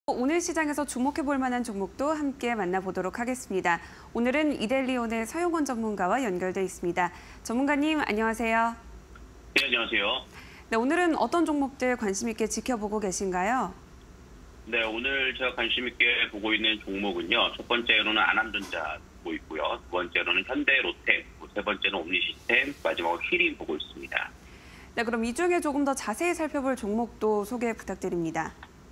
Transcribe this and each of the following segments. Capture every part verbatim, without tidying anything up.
오늘 시장에서 주목해 볼 만한 종목도 함께 만나보도록 하겠습니다. 오늘은 이델리온의 서용원 전문가와 연결돼 있습니다. 전문가님, 안녕하세요. 네, 안녕하세요. 네, 오늘은 어떤 종목들 관심 있게 지켜보고 계신가요? 네, 오늘 제가 관심 있게 보고 있는 종목은요. 첫 번째로는 안암전자 보고 있고요. 두 번째로는 현대로템, 세 번째는 옴니시스템, 마지막으로 키림 보고 있습니다. 네, 그럼 이 중에 조금 더 자세히 살펴볼 종목도 소개 부탁드립니다.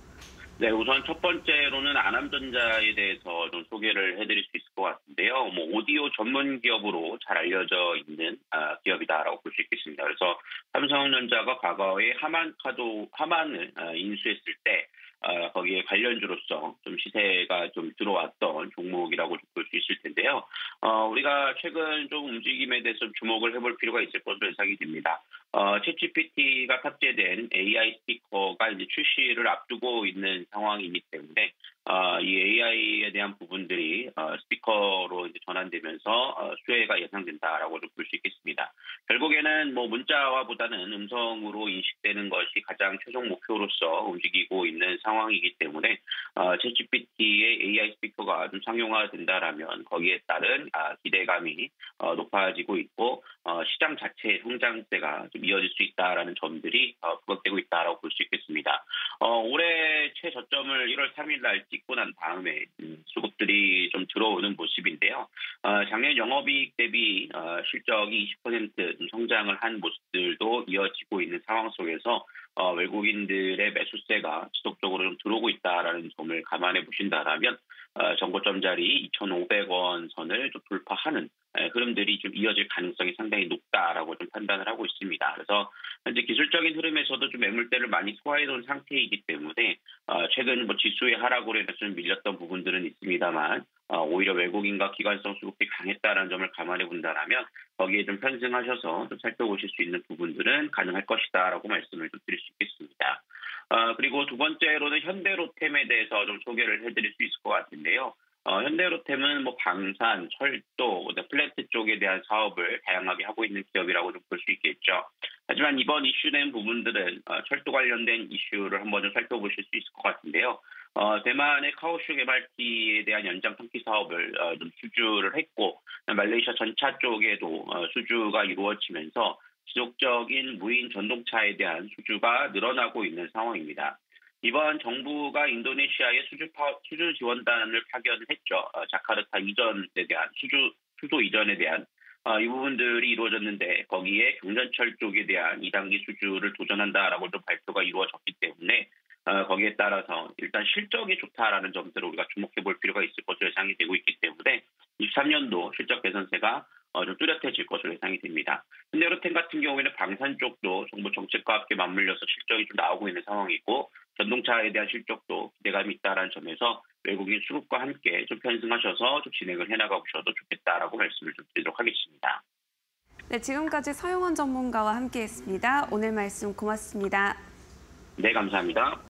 네, 우선 첫 번째로는 안암전자에 대해서 좀 소개를 해드릴 수 있을 것 같은데요. 뭐 오디오 전문 기업으로 잘 알려져 있는 아, 기업이다라고 볼 수 있겠습니다. 그래서 삼성전자가 과거에 하만카도 하만을 아, 인수했을 때 아, 거기에 관련주로서 좀 시세가 좀 들어왔던 종목이라고 볼 수 있을 텐데요. 어, 우리가 최근 좀 움직임에 대해서 주목을 해볼 필요가 있을 것으로 예상이 됩니다. 어, 챗지피티가 탑재된 에이아이 스피커가 이제 출시를 앞두고 있는 상황이기 때문에 어, 이 에이아이에 대한 부분들이 어, 스피커로 이제 전환되면서 어, 수혜가 예상된다라고 볼 수 있겠습니다. 결국에는 뭐 문자화보다는 음성으로 인식되는 것이 가장 최종 목표로서 움직이고 있는 상황이기 때문에 어, 챗지피티의 에이아이 스피커가 좀 상용화된다라면 거기에 따른 아, 기대감이 어, 높아지고 있고 어, 시장 자체의 성장세가 좀 이어질 수 있다라는 점들이 어, 부각되고 있다라고 볼 수 있겠습니다. 어, 올해 최저점을 일월 삼일 날 찍고 난 다음에 음, 수급들이 좀 들어오는 모습인데요. 어, 작년 영업이익 대비 어, 실적이 이십 퍼센트 성장을 한 모습들도 이어지고 있는 상황 속에서 어, 외국인들의 매수세가 지속적으로 좀 들어오고 있다라는 점을 감안해 보신다라면 어, 정고점 자리 이천오백 원 선을 좀 돌파하는 에, 흐름들이 좀 이어질 가능성이 상당히 높다라고 좀 판단을 하고 있습니다. 그래서 현재 기술적인 흐름에서도 좀 매물대를 많이 소화해 놓은 상태이기 때문에 어, 최근 뭐 지수의 하락으로 인해서 좀 밀렸던 부분들은 있습니다만 어, 오히려 외국인과 기관성 수급이 강했다는 점을 감안해 본다라면 거기에 좀 편승하셔서 좀 살펴보실 수 있는 부분들은 가능할 것이다라고 말씀을 좀 드릴 수 있겠습니다. 어, 그리고 두 번째로는 현대로템에 대해서 좀 소개를 해드릴 수 있을 것 같은데요. 어, 현대로템은 뭐 방산, 철도, 플랜트 쪽에 대한 사업을 다양하게 하고 있는 기업이라고 좀 볼 수 있겠죠. 하지만 이번 이슈된 부분들은 어, 철도 관련된 이슈를 한번 좀 살펴보실 수 있을 것 같은데요. 어, 대만의 카오슝 엠알티에 대한 연장 통기 사업을 어, 좀 수주를 했고 말레이시아 전차 쪽에도 어, 수주가 이루어지면서 지속적인 무인 전동차에 대한 수주가 늘어나고 있는 상황입니다. 이번 정부가 인도네시아에 수주, 파, 수주 지원단을 파견을 했죠. 어, 자카르타 이전에 대한 수주 수도 이전에 대한 어, 이 부분들이 이루어졌는데 거기에 경전철 쪽에 대한 이 단계 수주를 도전한다라고 좀 발표가 이루어졌기 때문에 어, 거기에 따라서 일단 실적이 좋다라는 점들을 우리가 주목해 볼 필요가 있을 것으로 예상이 되고 있기 때문에 이십삼 년도 실적 개선세가 어, 좀 뚜렷해질 것으로 예상이 됩니다. 현대로템 같은 경우에는 방산 쪽도 정부 정책과 함께 맞물려서 실적이 좀 나오고 있는 상황이고 전동차에 대한 실적도 기대감이 있다는 점에서 외국인 수급과 함께 좀 편승하셔서 좀 진행을 해나가보셔도 좋겠다라고 말씀을 좀 드리도록 하겠습니다. 네, 지금까지 서용원 전문가와 함께했습니다. 오늘 말씀 고맙습니다. 네, 감사합니다.